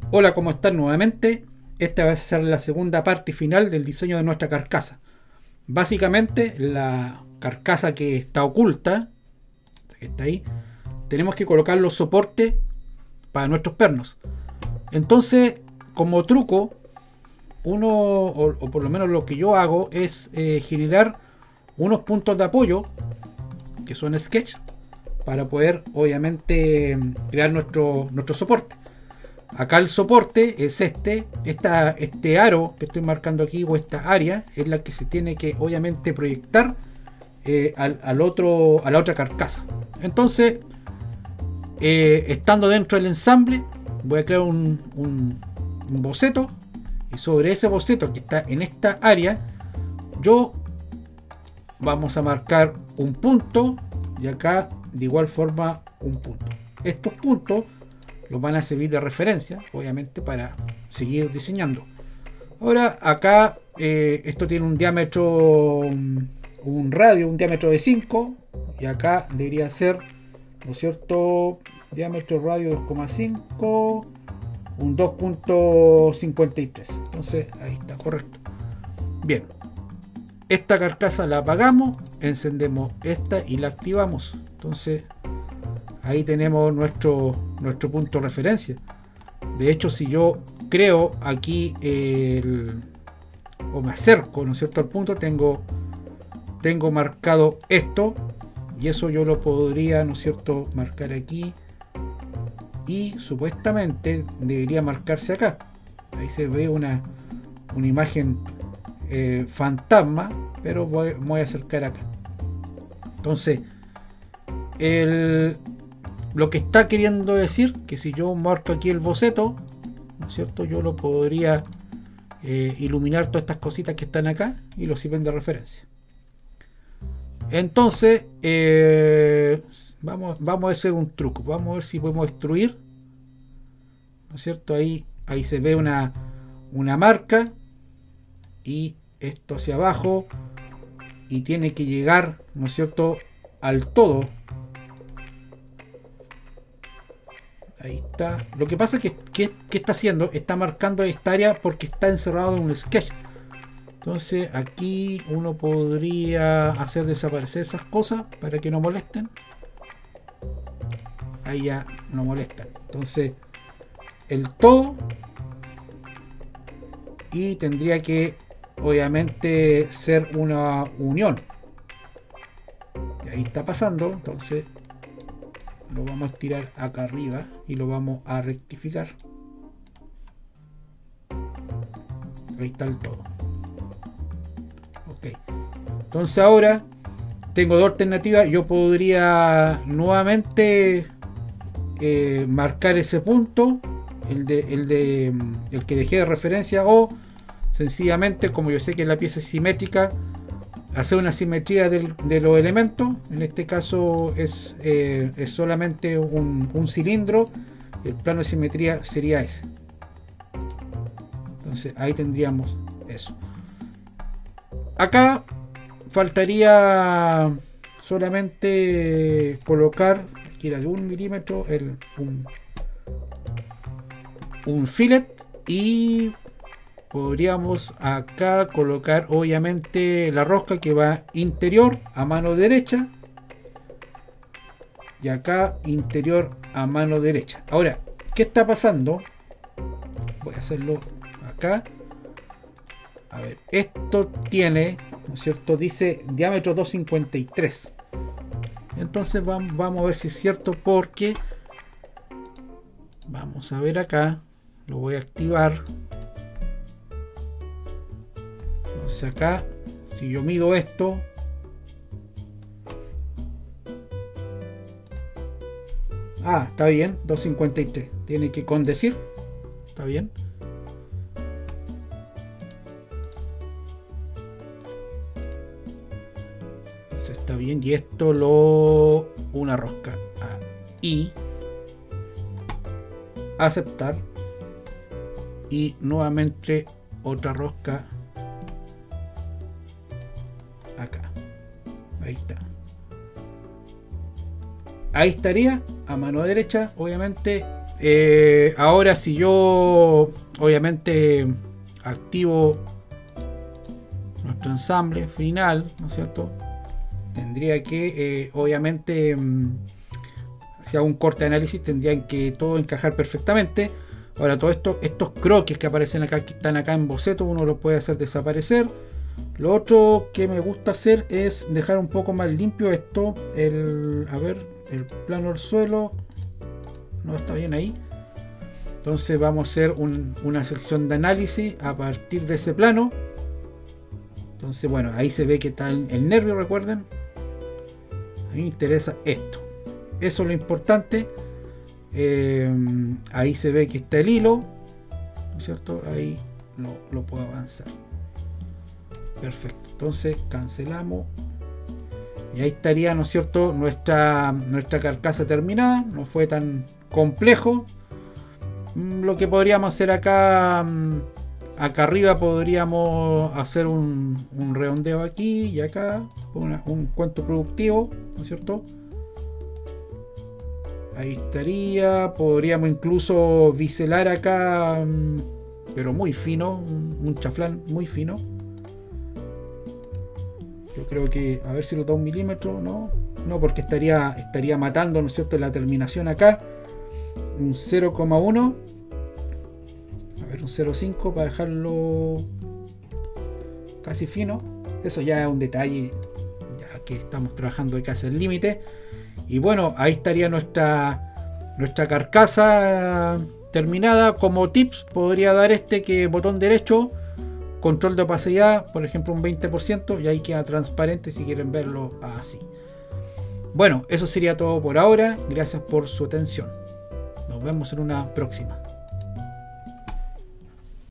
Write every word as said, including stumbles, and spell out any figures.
Hola, ¿cómo están nuevamente? Esta va a ser la segunda parte final del diseño de nuestra carcasa. Básicamente, la carcasa que está oculta, que está ahí, tenemos que colocar los soportes para nuestros pernos. Entonces, como truco, uno, o, o por lo menos lo que yo hago, es eh, generar unos puntos de apoyo, que son sketch, para poder, obviamente, crear nuestro, nuestro soporte. Acá el soporte es este, esta, este aro que estoy marcando aquí, o esta área, es la que se tiene que obviamente proyectar eh, al, al otro, a la otra carcasa. Entonces, eh, estando dentro del ensamble, voy a crear un, un, un boceto, y sobre ese boceto que está en esta área, yo vamos a marcar un punto, y acá de igual forma un punto. Estos puntos los van a servir de referencia, obviamente, para seguir diseñando. Ahora acá eh, esto tiene un diámetro, un radio, un diámetro de cinco, y acá debería ser, ¿no es cierto?, diámetro radio dos coma cinco, un dos punto cincuenta y tres. Entonces ahí está, correcto. Bien, esta carcasa la apagamos, encendemos esta y la activamos. Entonces ahí tenemos nuestro, nuestro punto de referencia. De hecho, si yo creo aquí el, o me acerco, ¿no es cierto?, al punto, tengo, tengo marcado esto, y eso yo lo podría, ¿no es cierto?, marcar aquí, y supuestamente debería marcarse acá. Ahí se ve una, una imagen eh, fantasma, pero voy, voy a acercar acá. Entonces, el lo que está queriendo decir que si yo marco aquí el boceto, ¿no es cierto?, yo lo podría eh, iluminar todas estas cositas que están acá y lo sirven de referencia. Entonces eh, vamos, vamos a hacer un truco. Vamos a ver si podemos extruir, ¿no es cierto? Ahí, ahí se ve una, una marca, y esto hacia abajo, y tiene que llegar, ¿no es cierto?, al todo. Ahí está. Lo que pasa es que, que, que está haciendo, está marcando esta área porque está encerrado en un sketch. Entonces aquí uno podría hacer desaparecer esas cosas para que no molesten. Ahí ya no molestan. Entonces el todo, y tendría que obviamente ser una unión. Y ahí está pasando. Entonces lo vamos a estirar acá arriba y lo vamos a rectificar. Ahí está el todo. Ok. Entonces ahora tengo dos alternativas. Yo podría nuevamente eh, marcar ese punto, el de, el de el que dejé de referencia, o sencillamente, como yo sé que la pieza es simétrica, hacer una simetría del, de los elementos. En este caso es, eh, es solamente un, un cilindro. El plano de simetría sería ese. Entonces ahí tendríamos eso. Acá faltaría solamente colocar, aquí era de un milímetro, el, un, un fillet, y podríamos acá colocar obviamente la rosca que va interior a mano derecha, y acá interior a mano derecha. Ahora, ¿qué está pasando? Voy a hacerlo acá. A ver, esto tiene, ¿no es cierto?, dice diámetro dos cincuenta y tres. Entonces vamos, vamos a ver si es cierto, porque vamos a ver acá, lo voy a activar. Entonces acá, si yo mido esto, ah, está bien, dos cincuenta y tres, tiene que condecir, está bien. Entonces está bien, y esto lo, una rosca ahí, aceptar, y nuevamente otra rosca acá. Ahí está. Ahí estaría a mano derecha, obviamente, Eh, ahora si yo obviamente activo nuestro ensamble final, ¿no es cierto? Tendría que eh, obviamente mm, si hago un corte de análisis tendrían que todo encajar perfectamente. Ahora todo esto, estos croquis que aparecen acá, que están acá en boceto, uno los puede hacer desaparecer. Lo otro que me gusta hacer es dejar un poco más limpio esto, el, a ver, el plano del suelo no está bien ahí. Entonces vamos a hacer un, una sección de análisis a partir de ese plano. Entonces bueno, ahí se ve que está el, el nervio, recuerden. A mí me interesa esto. Eso es lo importante. Eh, ahí se ve que está el hilo, ¿no es cierto? Ahí lo, lo puedo avanzar. Perfecto. Entonces cancelamos. Y ahí estaría, ¿no es cierto? Nuestra, nuestra carcasa terminada. No fue tan complejo. Lo que podríamos hacer acá, acá arriba podríamos hacer un, un redondeo aquí y acá, una, un cuento productivo, ¿no es cierto? Ahí estaría, podríamos incluso biselar acá, pero muy fino, un, un chaflán muy fino. Yo creo que, a ver si lo da un milímetro, no, no, porque estaría, estaría matando, ¿no es cierto?, la terminación acá. Un cero coma uno, a ver, un cero coma cinco para dejarlo casi fino. Eso ya es un detalle, ya que estamos trabajando casi al límite. Y bueno, ahí estaría nuestra nuestra carcasa terminada. Como tips podría dar este, que botón derecho, control de opacidad, por ejemplo un veinte por ciento, y ahí queda transparente si quieren verlo así. Bueno, eso sería todo por ahora. Gracias por su atención. Nos vemos en una próxima.